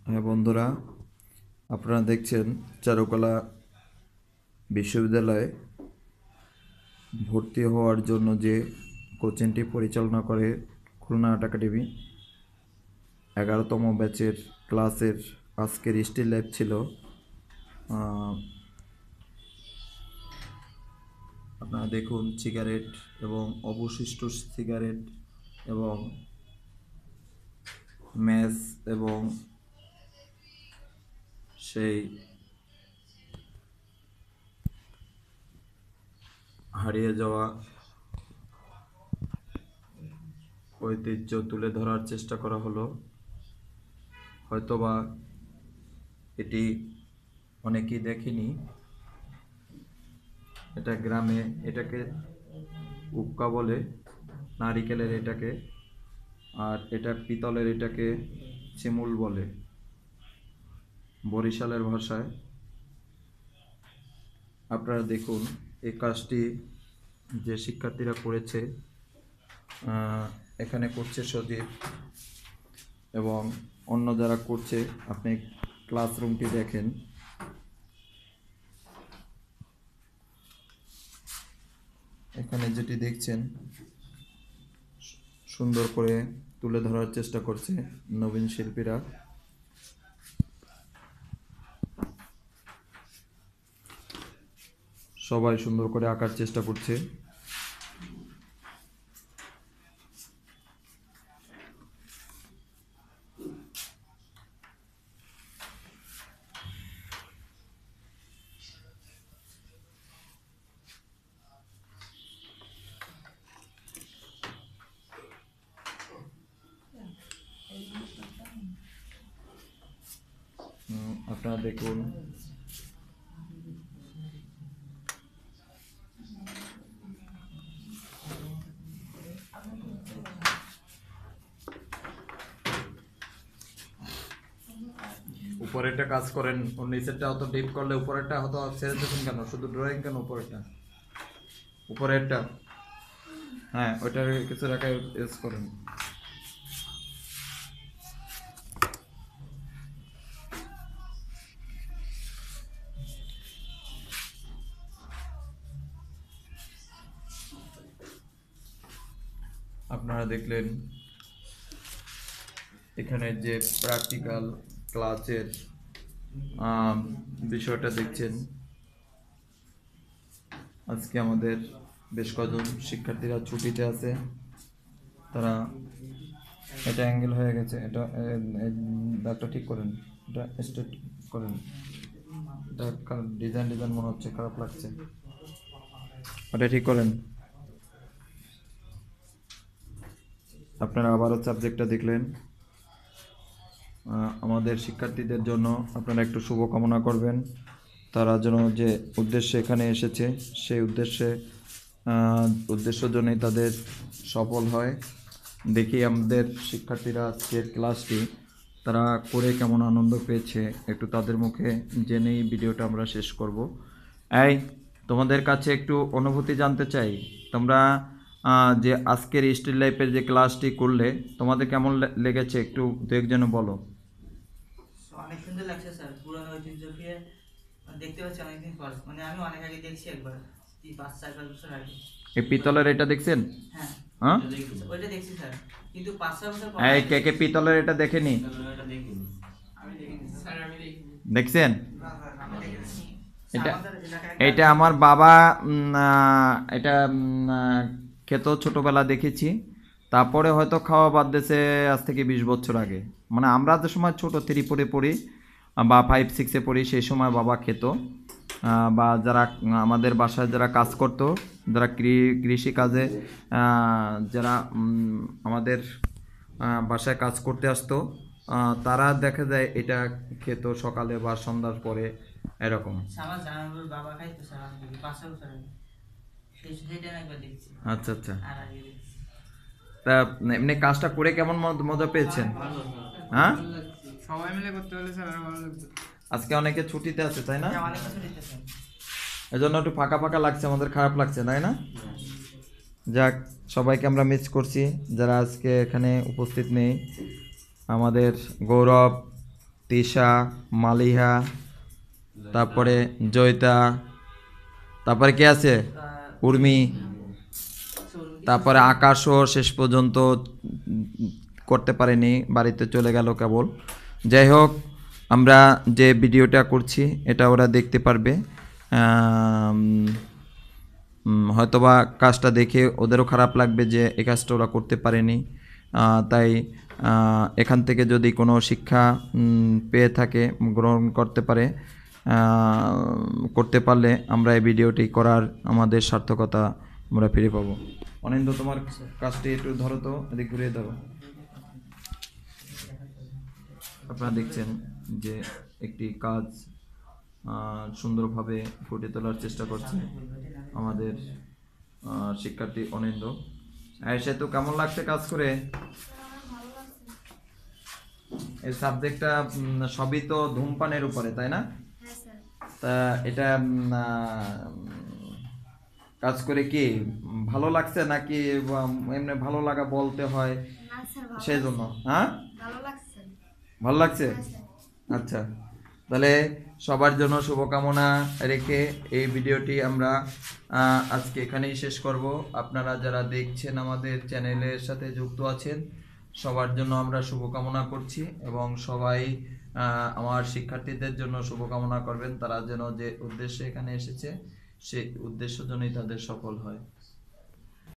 হ্যাঁ বন্ধুরা, আপনারা দেখছেন চারুকলা বিশ্ববিদ্যালয়ে ভর্তি হওয়ার জন্য যে কোচিংটি পরিচালনা করে খুলনা আর্ট একাডেমি 11তম ব্যাচের ক্লাসের আজকের স্টিল ল্যাব ছিল। আপনারা দেখুন সিগারেট এবং অবশিষ্ট সিগারেট এবং ম্যাচ এবং সেই হারিয়ে যাওয়া ঐতিহ্য তুলে ধরার চেষ্টা করা হলো। হয়তোবা এটি অনেকেই দেখেনি। এটা গ্রামে এটাকে উক্কা বলে, নারিকেলের এটাকে, আর এটা পিতলের এটাকে চিমুল বলে বরিশালের ভাষায়। আপনারা দেখুন এই কাজটি যে শিক্ষার্থীরা করেছে, এখানে করছে সজীব এবং অন্য যারা করছে। আপনি ক্লাসরুমটি দেখেন, এখানে যেটি দেখছেন সুন্দর করে তুলে ধরার চেষ্টা করছে নবীন শিল্পীরা। সবাই সুন্দর করে আঁকার চেষ্টা করছে। আপনারা দেখুন উপরেরটা কাজ করেন, নিচেরটা অত ডিপ করলে উপরেরটা হয়তো ছেড়ে দেবেন কেন? শুধু ড্রয়িং কেন? উপরেরটা হ্যাঁ, ওইটার কিছু রাখা ইউজ করেন। আপনারা দেখলেন এখানে যে প্র্যাকটিক্যাল ক্লাসের বিষয়টা দেখছেন। আজকে আমাদের বেশ কজন শিক্ষার্থীরা ছুটিতে আছে। তারা এটা অ্যাঙ্গেল হয়ে গেছে, এটা দাগটা ঠিক করেন, এটা স্ট্রেট করেন। এটা ডিজাইন মনে হচ্ছে খারাপ লাগছে, ওটা ঠিক করেন। আপনারা আবারও সাবজেক্টটা দেখলেন। আমাদের শিক্ষার্থীদের জন্য আপনারা একটু শুভকামনা করবেন। তারা যেন যে উদ্দেশ্যে এখানে এসেছে সেই উদ্দেশ্য জন্যই তাদের সফল হয়। দেখি আমাদের শিক্ষার্থীরা আজকের ক্লাসটি তারা করে কেমন আনন্দ পেয়েছে, একটু তাদের মুখে জেনেই ভিডিওটা আমরা শেষ করব। তোমাদের কাছে একটু অনুভূতি জানতে চাই। তোমরা যে আজকের স্টিল লাইফের যে ক্লাসটি করলে তোমাদের কেমন লেগেছে একটু দু একজনে বলো। অনেক সুন্দর লাগছে স্যার, পুরনো ঐতিহ্যকে দেখতে পাচ্ছি অনেকদিন পর। মানে আমি অনেক আগে দেখছি একবার, 5-4 বছর আগে। এই পিতলের এটা দেখছেন? হ্যাঁ, হ্যাঁ ওইটা দেখছি স্যার, কিন্তু 5-6 বছর পর। এই কে কে পিতলের এটা দেখেনি? আমি দেখিনি স্যার, আমি দেখিনি। দেখছেন? আমি দেখিনি। এটা আমাদের এলাকায় এটা আমার বাবা এটা খেত, ছোটবেলা দেখেছি। তারপরে হয়তো খাওয়া বাদ দিয়েছে আজ থেকে 20 বছর আগে। মানে আমরা যে সময় ছোট 3-4 পড়ি বা 5-6-এ পড়ি, সেই সময় বাবা খেত। বা যারা আমাদের বাসায় যারা কাজ করতো, যারা কৃষি কাজে যারা আমাদের বাসায় কাজ করতে আসতো, তারা দেখা যায় এটা খেত সকালে বা সন্ধ্যার পরে এরকম। আমার জানানোর বাবা খাইতো স্যার, আমি দেখি 5-6 বছর আগে সেটা একবার দেখছি। আচ্ছা আচ্ছা। আর আগে দেখছি। তা এমনি কাজটা করে কেমন মজা পেয়েছেন? হ্যাঁ, সবাই মিলে করতে হলে স্যার আরো ভালো লাগতো। আজকে অনেকে ছুটিতে আছে তাই না? অনেক কিছু দিতেছে। এজন্য একটু ফাঁকা ফাঁকা লাগছে, আমাদের খারাপ লাগছে তাই না? যাক, সবাইকে আমরা মিস করছি যারা আজকে এখানে উপস্থিত নেই। আমাদের গৌরব, তিশা, মালিহা, তারপরে জয়িতা, তারপরে কে আছে, উর্মি, তারপরে আকাশও শেষ পর্যন্ত করতে পারেনি, বাড়িতে চলে গেল কেবল। যাই হোক, আমরা যে ভিডিওটা করছি এটা ওরা দেখতে পারবে। হয়তোবা কাজটা দেখে ওদেরও খারাপ লাগবে যে এই কাজটা ওরা করতে পারেনি। তাই এখান থেকে যদি কোনো শিক্ষা পেয়ে থাকে, গ্রহণ করতে পারে, করতে পারলে আমরা এই ভিডিওটি করার আমাদের সার্থকতা আমরা ফিরে পাবো। অনিন্দ, তোমার কাজটি একটু ধরো তো, এদিক ঘুরিয়ে ধরো। আপনারা দেখছেন যে একটি কাজ সুন্দরভাবে ফুটিয়ে তোলার চেষ্টা করছে আমাদের শিক্ষার্থী অনিন্দ। সে তো কেমন লাগছে কাজ করে? এই সাবজেক্টটা সবই তো ধূমপানের উপরে, তাই না? তা এটা কাজ করে কি ভালো লাগছে নাকি এমনি ভালো লাগা বলতে হয় সেই জন্য? হ্যাঁ, ভালো লাগছে। আচ্ছা, তাহলে সবার জন্য শুভকামনা রেখে এই ভিডিওটি আমরা আজকে এখানেই শেষ করব। আপনারা যারা দেখছেন আমাদের চ্যানেলের সাথে যুক্ত আছেন, সবার জন্য আমরা শুভকামনা করছি এবং সবাই আমার শিক্ষার্থীদের জন্য শুভকামনা করবেন, তারা যেন যে উদ্দেশ্যে এখানে এসেছে সেই উদ্দেশ্য জন্যই তাদের সফল হয়।